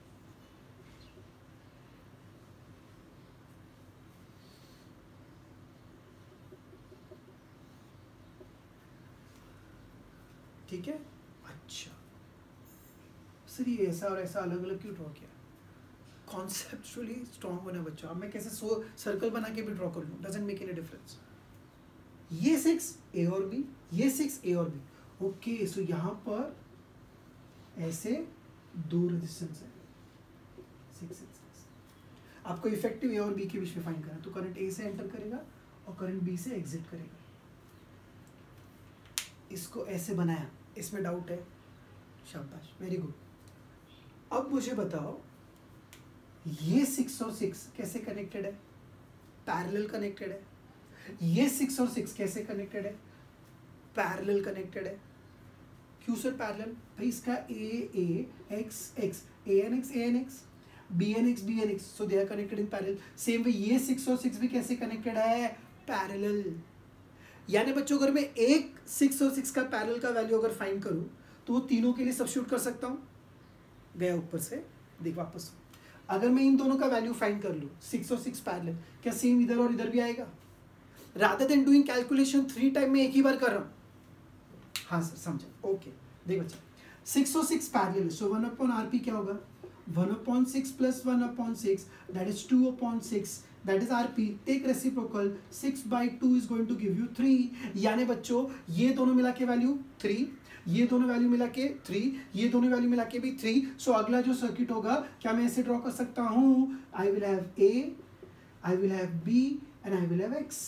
ठीक है। अच्छा सर ये ऐसा और ऐसा अलग अलग क्यों ड्रॉ किया? कॉन्सेप्चुअली स्ट्रॉन्ग होना बच्चों। अब मैं कैसे सो सर्कल बना के भी ड्रॉ कर लूँ, डजंट मेक एनी डिफरेंस। ये सिक्स ए और बी, ये सिक्स ए और बी। ओके सो यहाँ पर ऐसे दो रेजिस्टेंस है, सिक्स एंड सिक्स। आपको इफेक्टिव ए और बी के बीच में फाइंड करना है, तो करंट ए से एंटर करेगा और करंट बी से एग्जिट करेगा। इसको ऐसे बनाया, इसमें डाउट है? शाबाश, वेरी गुड। अब मुझे बताओ ये सिक्स और सिक्स कैसे कनेक्टेड है? पैरेलल कनेक्टेड है। ये सिक्स और सिक्स कैसे कनेक्टेड है? पैरेलल कनेक्टेड है। क्यों सर पैरेलल? भाई इसका A A X X, A and X A and X, B and X B and X, so they are connected in parallel. Same way ये six और six भी कैसे connected है? Parallel. यानी बच्चों अगर मैं एक सिक्स और सिक्स का पैरेलल का वैल्यू अगर फाइंड करूं तो वो तीनों के लिए सब्स्टिट्यूट कर सकता हूं। गया ऊपर से, देख वापस। अगर मैं इन दोनों का वैल्यू फाइंड कर लूं, सिक्स और सिक्स पैरेलल, क्या सेम इधर और इधर भी आएगा? Rather than doing calculation three time में एक ही बार कर रहा हूं। हाँ सर समझा, ओके। देख बच्चा, सिक्स और six parallel, so one upon R P क्या होगा? One upon six plus one upon six, that is two upon six, that is RP. Take reciprocal, six by two is going to give you three. यानी बच्चों ये दोनों मिला के value three, ये दोनों वैल्यू मिला के थ्री, ये दोनों वैल्यू मिला के भी थ्री। सो अगला जो सर्किट होगा क्या मैं ऐसे ड्रॉ कर सकता हूं? I will have A, I will have B and I will have X.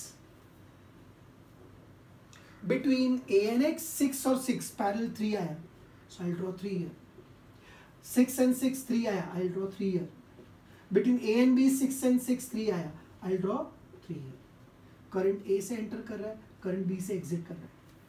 Between A and X six और सिक्स पैरेलल थ्री आया, so I draw three here. Six and six three आया, I draw three here. Between A and B, six and six, three आया, I'll draw three here. Current A से enter कर रहा है, current B से exit कर रहा है।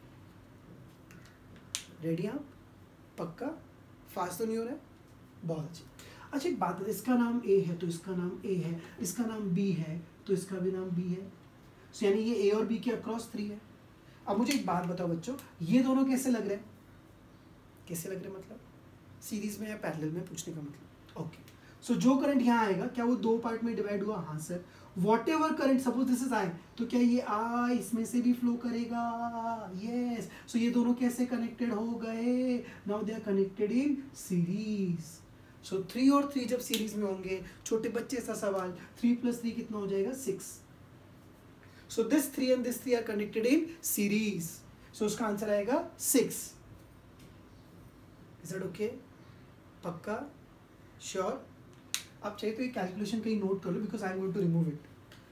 रेडी आप? पक्का? फास्ट तो नहीं हो रहा है? बहुत अच्छी। अच्छा एक बात, इसका नाम ए है तो इसका नाम ए है, इसका नाम बी है तो इसका भी नाम बी है, सो यानी ये ए और बी के अक्रॉस थ्री है। अब मुझे एक बात बताओ बच्चों, ये दोनों कैसे लग रहे हैं? कैसे लग रहे हैं मतलब सीरीज में या पैरेलल में, पूछने का मतलब। ओके, सो जो करंट यहाँ आएगा क्या वो दो पार्ट में डिवाइड हुआ? हाँ सर। Whatever current, suppose this is I, तो क्या ये आई इसमें से भी फ्लो करेगा? यस। सो ये दोनों कैसे कनेक्टेड हो गए? Now they are connected in series. So three और थ्री जब सीरीज में होंगे, छोटे बच्चे सा सवाल, थ्री प्लस थ्री कितना हो जाएगा? Six. So this three and this three are connected in series, so उसका आंसर आएगा सिक्स। Is it okay? पक्का? श्योर? आप चाहिए तो ये कैलकुलेशन कहीं नोट कर लो, because I am going to remove it.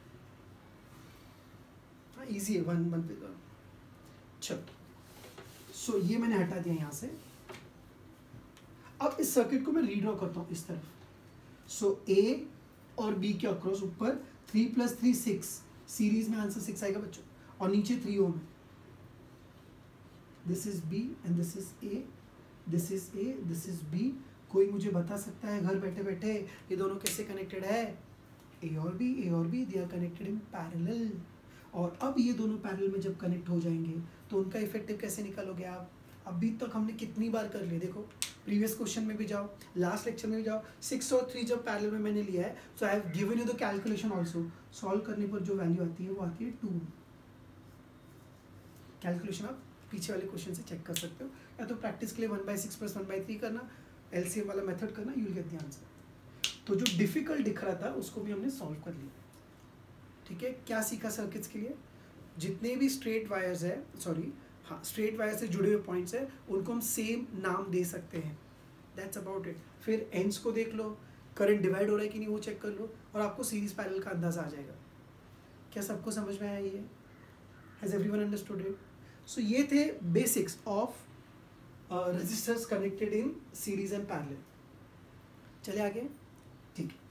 हाँ इजी है, वन वन पे। चलो, सो ये मैंने हटा दिया यहाँ से। अब इस सर्किट को मैं रीड्रॉ करता हूँ इस तरफ। सो ए और बी के अक्रॉस ऊपर three plus three six, series में आंसर सिक्स आएगा बच्चों, और नीचे थ्री ओम है। This is B and this is A, this is A, this is B. कोई मुझे बता सकता है घर बैठे बैठे ये दोनों कैसे कनेक्टेड है? ए और बी, ए और B, they are connected in parallel. और अब ये दोनों पैरेलल में जब कनेक्ट हो जाएंगे तो उनका इफेक्टिव कैसे निकालोगे आप? अभी तक हमने कितनी बार कर लिए, देखो प्रीवियस क्वेश्चन में भी जाओ, लास्ट लेक्चर में भी जाओ, सिक्स और थ्री जब पैरेलल में मैंने लिया है, so I have given you the calculation also. Solve करने पर जो वैल्यू आती है वो आती है टू। कैलकुलेशन आप पीछे वाले क्वेश्चन से चेक कर सकते हो, या तो प्रैक्टिस के लिए one by six plus one by three करना, एलसीएम वाला मेथड करना, you will get the answer. तो जो डिफिकल्ट दिख रहा था उसको भी हमने सॉल्व कर लिया। ठीक है, क्या सीखा सर्किट्स के लिए? जितने भी स्ट्रेट वायर्स है, सॉरी हाँ स्ट्रेट वायर से जुड़े हुए पॉइंट्स है, उनको हम सेम नाम दे सकते हैं। That's about it. फिर एंड्स को देख लो, करंट डिवाइड हो रहा है कि नहीं वो चेक कर लो, और आपको सीरीज पैरेलल का अंदाजा आ जाएगा। क्या सबको समझ में आया ये? Has everyone understood it? So ये थे basics of resistors connected in series and parallel. चले आगे। ठीक है,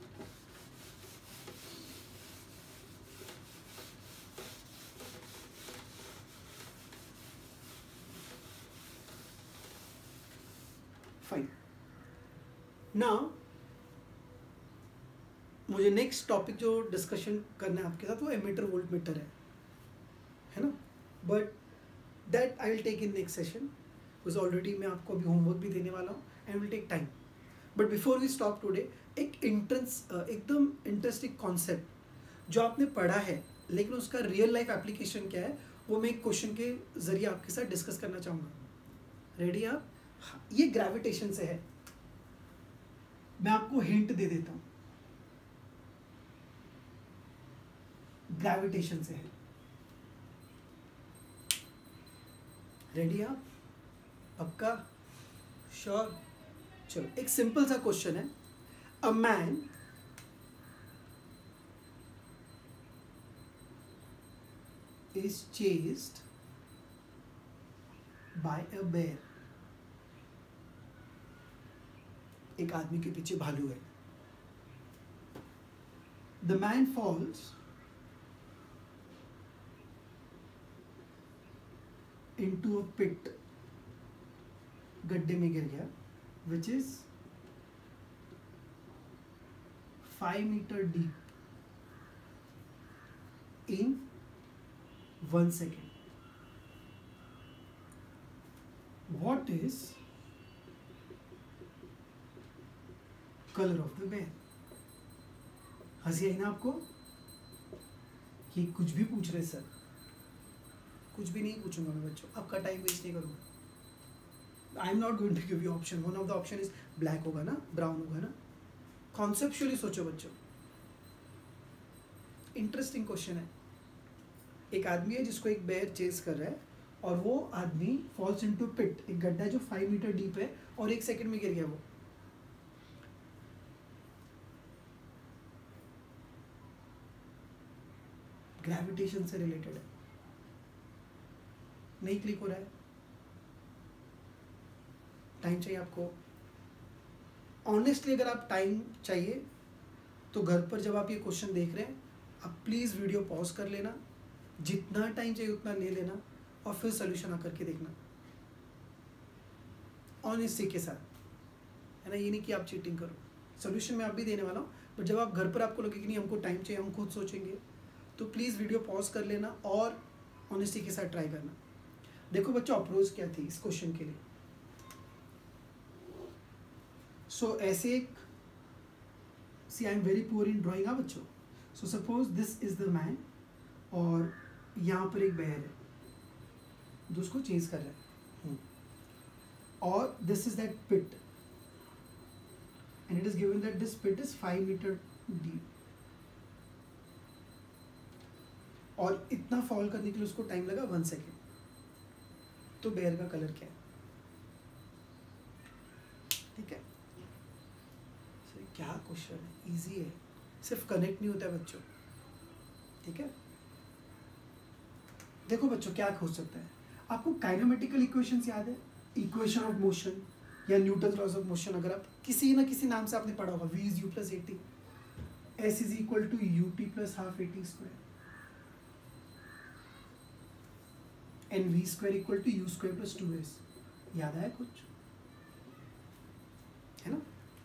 फाइन। नाउ मुझे नेक्स्ट टॉपिक जो डिस्कशन करना है आपके साथ वो एमीटर वोल्ट मीटर है, है ना? But that I will take in next session, because already मैं आपको अभी होमवर्क भी देने वाला हूँ and will take time. But before we stop today, एक इंट्रेंस एकदम इंटरेस्टिंग कॉन्सेप्ट जो आपने पढ़ा है लेकिन उसका रियल लाइफ एप्लीकेशन क्या है, वो मैं एक क्वेश्चन के जरिए आपके साथ डिस्कस करना चाहूँगा। रेडी आप? हाँ, ये ग्रेविटेशन से है। मैं आपको हिंट दे देता हूँ, ग्रेविटेशन से है। रेडी आप? पक्का? श्योर? चलो, एक सिंपल सा क्वेश्चन है। A man is chased by a bear. एक आदमी के पीछे भालू है। The man falls into a pit, गड्ढे में गिर गया, which is five metre deep in one second. What is color of the bear? हंसी आई ना आपको? ये कुछ भी पूछ रहे सर, कुछ भी नहीं पूछूंगा मैं बच्चों, आपका टाइम वेस्ट नहीं करूंगा। I am not going to give you option. One of the option is black होगा ना, ब्राउन होगा ना। कॉन्सेप्चुअली सोचो बच्चों, इंटरेस्टिंग क्वेश्चन है। एक आदमी है जिसको एक बेयर चेस कर रहा है, और वो आदमी फॉल्स इनटू पिट, एक गड्ढा जो फाइव मीटर डीप है, और एक सेकंड में गिर गया वो। ग्रेविटेशन से रिलेटेड है। नहीं क्लिक हो रहा है? टाइम चाहिए आपको? ऑनेस्टली अगर आप टाइम चाहिए तो घर पर जब आप ये क्वेश्चन देख रहे हैं, आप प्लीज़ वीडियो पॉज कर लेना, जितना टाइम चाहिए उतना ले लेना और फिर सोल्यूशन आकर के देखना ऑनेस्टी के साथ, है ना। ये नहीं कि आप चीटिंग करो, सोल्यूशन मैं आप भी देने वाला हूँ, बट जब आप घर पर आपको लगे कि नहीं हमको टाइम चाहिए, हम खुद सोचेंगे, तो प्लीज़ वीडियो पॉज कर लेना और ऑनेस्टी के साथ ट्राई करना। देखो बच्चों अप्रोच क्या थी इस क्वेश्चन के लिए। सो so, ऐसे एक see I am very poor in drawing हाँ बच्चों। So suppose this is the man और यहाँ पर एक बेयर है जो उसको चेज कर रहा है, और this is that pit and it is given that this pit is five meter deep, और इतना फॉल करने के लिए उसको टाइम लगा वन सेकेंड। तो बेयर का कलर क्या है? ठीक है, so, क्या क्वेश्चन है, इजी है, सिर्फ कनेक्ट नहीं होता है बच्चों। ठीक है, देखो बच्चों क्या हो सकता है। आपको काइनेमेटिकल इक्वेशंस याद है, इक्वेशन ऑफ मोशन या न्यूटन लॉज ऑफ मोशन, अगर आप किसी ना किसी नाम से आपने पढ़ा होगा, v is u plus a t, s is equal to u t plus half a t square, and v square equal to u square plus two s. याद आया कुछ, है ना।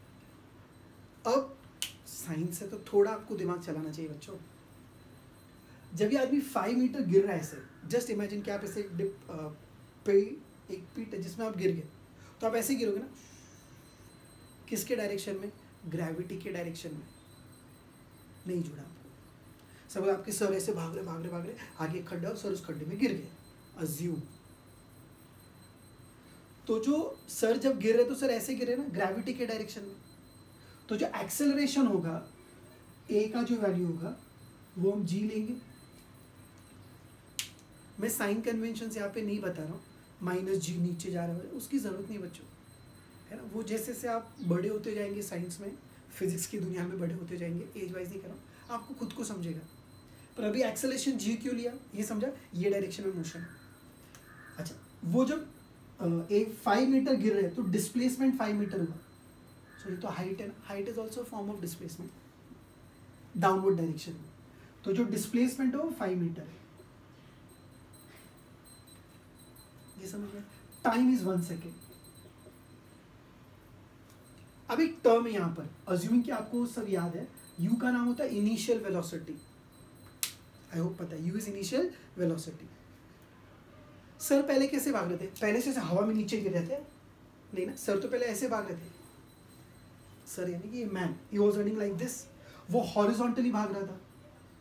अब साइंस है तो थोड़ा आपको दिमाग चलाना चाहिए बच्चों। जब ये आदमी फाइव मीटर गिर रहा है ऐसे, जस्ट इमेजिन कि आप ऐसे डिप पे एक पीट है जिसमें आप गिर गए, तो आप ऐसे गिरोगे ना, किसके डायरेक्शन में? ग्रेविटी के डायरेक्शन में। नहीं जुड़ा आपको। सब आपके सर ऐसे भाग रहे भाग रहे भाग रहे आगे एक खड्डा और सर उस खड्डे में गिर गए, अज्यूम। तो जो सर जब गिर रहे तो सर ऐसे गिरे ना ग्रेविटी के डायरेक्शन में, तो जो एक्सेलरेशन होगा ए का जो वैल्यू होगा वो हम जी लेंगे। मैं साइन कन्वेंशन यहाँ पे नहीं बता रहा हूँ, माइनस जी नीचे जा रहा है, उसकी ज़रूरत नहीं बच्चों, है ना। वो जैसे जैसे आप बड़े होते जाएंगे साइंस में, फिजिक्स की दुनिया में बड़े होते जाएंगे, एज वाइज नहीं कर रहा हूँ, आपको खुद को समझेगा। पर अभी एक्सेलरेशन जी क्यों लिया, ये समझा, ये डायरेक्शन में मोशन। अच्छा, वो जब एक फाइव मीटर गिर रहे तो डिस्प्लेसमेंट फाइव मीटर हुआ, सो ये तो हाइट है ना, height is also form of displacement downward direction में। तो जो डिस्प्लेसमेंट है वो फाइव मीटर है, ये समझ में। Time is one second. अब एक टर्म है यहाँ पर, अज्यूमिंग कि आपको सब याद है, यू का नाम होता है इनिशियल वेलोसिटी। आई होप पता है, u is initial velocity. Sir पहले कैसे भाग रहे थे? पहले से हवा में नीचे गिर रहे थे? नहीं ना, सर तो पहले ऐसे भाग रहे थे। सर यानी कि man, he was running like this, वो हॉरिजॉन्टली भाग रहा था।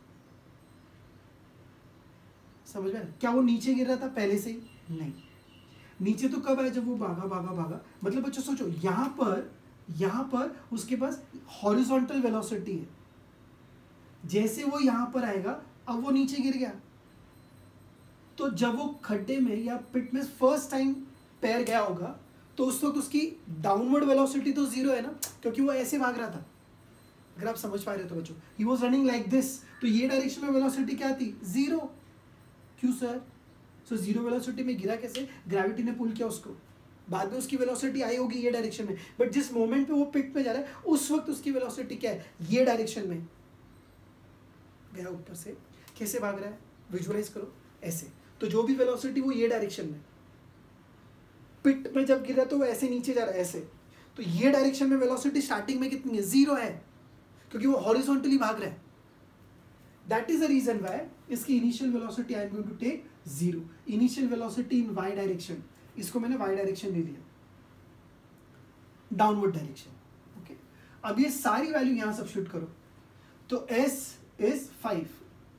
समझ में? क्या वो नीचे गिर रहा था पहले से ही? नहीं। नीचे तो कब आया? जब वो भागा भागा भागा। मतलब बच्चों सोचो, यहाँ पर यहाँ पर उसके पास हॉरिजॉन्टल वेलोसिटी है, जैसे वो यहाँ पर आएगा अब वो नीचे गिर गया, तो जब वो खड्डे में या पिट में फर्स्ट टाइम पैर गया होगा तो उस वक्त उसकी डाउनवर्ड वेलोसिटी तो जीरो है ना, क्योंकि वो ऐसे भाग रहा था। अगर आप समझ पा रहे हो तो बच्चों, he was running like this, तो ये डायरेक्शन में वेलोसिटी क्या थी? जीरो। क्यों सर? सो जीरो वेलोसिटी में गिरा कैसे? ग्रेविटी ने पुल किया उसको, बाद में उसकी वेलोसिटी आई होगी ये डायरेक्शन में, बट जिस मोमेंट पे वो पिट में जा रहा है उस वक्त उसकी वेलोसिटी क्या है? ये डायरेक्शन में गया ऊपर से। कैसे भाग रहा है? विजुअलाइज करो ऐसे, तो जो भी वेलोसिटी वो ये डायरेक्शन में, पिट में जब गिर रहा है तो वो ऐसे नीचे जा रहा है ऐसे, तो ये डायरेक्शन में वेलोसिटी स्टार्टिंग में कितनी है? जीरो है, क्योंकि वो हॉरिजॉन्टली भाग रहा है। That is the reason why इसकी initial velocity I am going to take zero. Initial velocity in y direction, इसको मैंने वाई डायरेक्शन दे दिया, डाउनवर्ड डायरेक्शन। ओके, अब ये सारी वैल्यू यहां सब्स्टिट्यूट करो, तो s is five,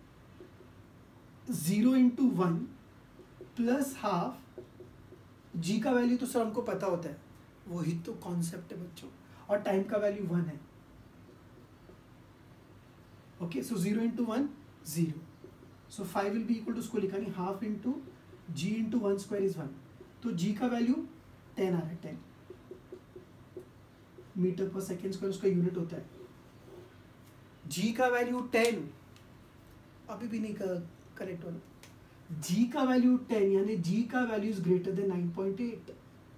zero into one plus half, g का वैल्यू तो सर हमको पता होता है, वही तो कॉन्सेप्ट है बच्चों, और टाइम का वैल्यू वन है। Okay, so zero into one zero, so five will be equal to, उसको लिखा नहीं, half into ji into one square is one, तो जी का वैल्यू टेन आ रहा है, टेन मीटर पर सेकेंड स्क्वायर उसका यूनिट होता है। जी का वैल्यू टेन, अभी भी नहीं करेक्ट होना, जी का वैल्यू टेन, यानी जी का value is greater than nine point eight.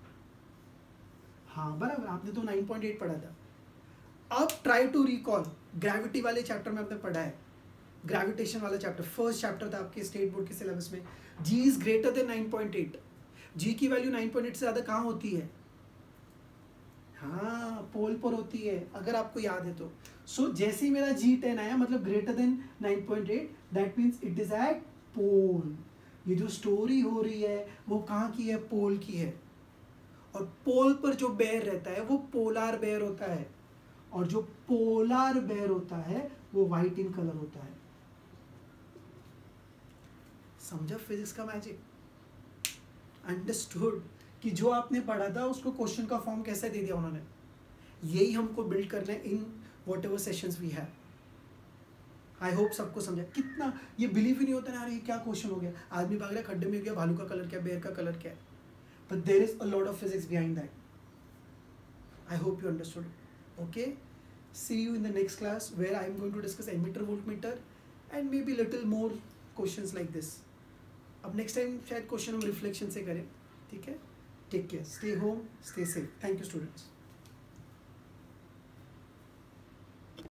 हाँ बराबर, आपने तो नाइन पॉइंट एट पढ़ा था। अब ट्राई टू रिकॉल, ग्रेविटी वाले चैप्टर में आपने पढ़ा है, ग्रेविटेशन वाला चैप्टर, फर्स्ट चैप्टर था आपके स्टेट बोर्ड के सिलेबस में। G is greater than nine point eight. G की वैल्यू नाइन पॉइंट एट से ज़्यादा कहाँ होती है? हाँ, पोल पर होती है, अगर आपको याद है तो। सो so, जैसे ही मेरा जी टेन आया मतलब greater than nine point eight, that means it is at pole. ये जो स्टोरी हो रही है वो कहाँ की है? पोल की है। और पोल पर जो बेयर रहता है वो पोलार बेयर होता है, और जो पोलार बेयर होता है वो वाइट इन कलर होता है। समझा फिजिक्स का मैजिक? अंडरस्टूड कि जो आपने पढ़ा था उसको क्वेश्चन का फॉर्म कैसे दे दिया उन्होंने। यही हमको बिल्ड करना है in whatever sessions we have. I hope सबको समझा। कितना ये बिलीव ही नहीं होता ना, अरे क्या क्वेश्चन हो गया, आदमी भाग रहा है खड्डे में गया, भालू का कलर क्या, बेयर का कलर क्या है, but there is a lot of physics behind that. I hope you understood. Okay, see you in the next class where I am going to discuss ammeter voltmeter and maybe little more questions like this. अब next time शायद question हम reflection से करें, ठीक है? Take care, stay home, stay safe. Thank you students.